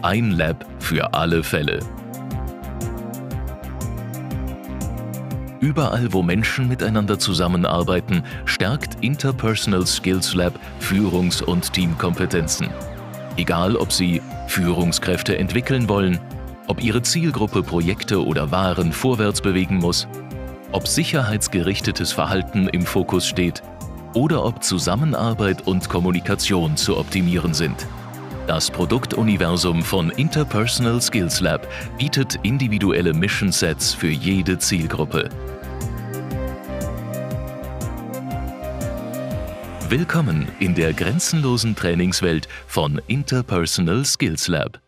Ein Lab für alle Fälle. Überall, wo Menschen miteinander zusammenarbeiten, stärkt Interpersonal Skills Lab Führungs- und Teamkompetenzen. Egal, ob Sie Führungskräfte entwickeln wollen, ob Ihre Zielgruppe Projekte oder Waren vorwärts bewegen muss, ob sicherheitsgerichtetes Verhalten im Fokus steht oder ob Zusammenarbeit und Kommunikation zu optimieren sind. Das Produktuniversum von Interpersonal Skills Lab bietet individuelle Mission Sets für jede Zielgruppe. Willkommen in der grenzenlosen Trainingswelt von Interpersonal Skills Lab.